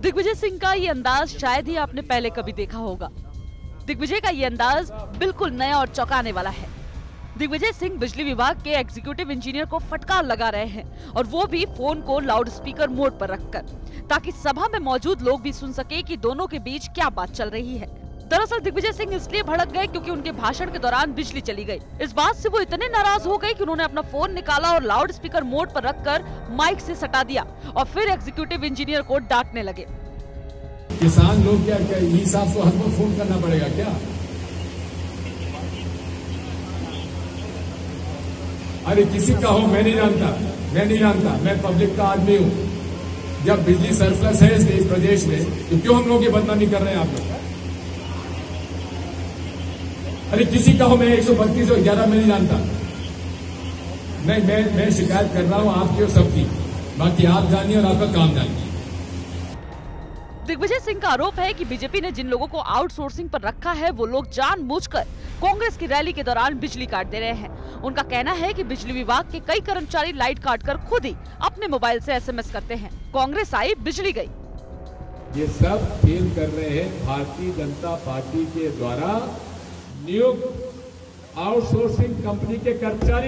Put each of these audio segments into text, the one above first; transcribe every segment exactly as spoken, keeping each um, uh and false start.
दिग्विजय सिंह का ये अंदाज शायद ही आपने पहले कभी देखा होगा। दिग्विजय का ये अंदाज बिल्कुल नया और चौंकाने वाला है। दिग्विजय सिंह बिजली विभाग के एग्जीक्यूटिव इंजीनियर को फटकार लगा रहे हैं और वो भी फोन को लाउड स्पीकर मोड पर रखकर, ताकि सभा में मौजूद लोग भी सुन सके कि दोनों के बीच क्या बात चल रही है। दरअसल दिग्विजय सिंह इसलिए भड़क गए क्योंकि उनके भाषण के दौरान बिजली चली गई। इस बात से वो इतने नाराज हो गए कि उन्होंने अपना फोन निकाला और लाउड स्पीकर मोड पर रखकर माइक से सटा दिया और फिर एग्जीक्यूटिव इंजीनियर को डांटने लगे। किसान लोग क्या क्या ई साहब को हमको फोन करना पड़ेगा क्या? अरे किसी का हो, मैं नहीं जानता, मैं नहीं जानता, मैं पब्लिक का आदमी हूँ। जब बिजली सरप्लस है इस प्रदेश में तो क्यों हम लोग ये बदनामी कर रहे हैं आप लोग? अरे किसी का हो, मैं एक सौ बत्तीस और ग्यारह में नहीं जानता। नहीं, मैं मैं शिकायत कर रहा हूं आपकी और सबकी, बाकी आप जानिए और आपका काम जानिए। दिग्विजय सिंह का आरोप है कि बीजेपी ने जिन लोगों को आउटसोर्सिंग पर रखा है वो लोग जानबूझकर कांग्रेस की रैली के दौरान बिजली काट दे रहे हैं। उनका कहना है कि बिजली विभाग के कई कर्मचारी लाइट काटकर खुद ही अपने मोबाइल से एसएमएस करते हैं। कांग्रेस आई, बिजली गई। ये सब खेल कर रहे हैं भारतीय जनता पार्टी के द्वारा नियुक्त आउटसोर्सिंग कंपनी के कर्मचारी,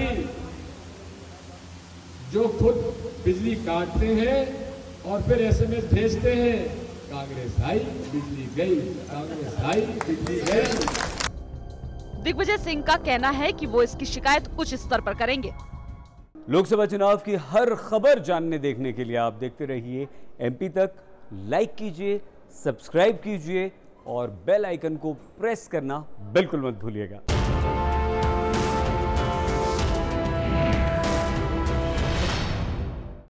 जो खुद बिजली काटते हैं और फिर एसएमएस भेजते हैं। कांग्रेस आई, बिजली गई, कांग्रेस आई, बिजली गई। दिग्विजय सिंह का कहना है कि वो इसकी शिकायत उच्च स्तर पर करेंगे। लोकसभा चुनाव की हर खबर जानने देखने के लिए आप देखते रहिए एमपी तक। लाइक कीजिए, सब्सक्राइब कीजिए और बेल आइकन को प्रेस करना बिल्कुल मत भूलिएगा।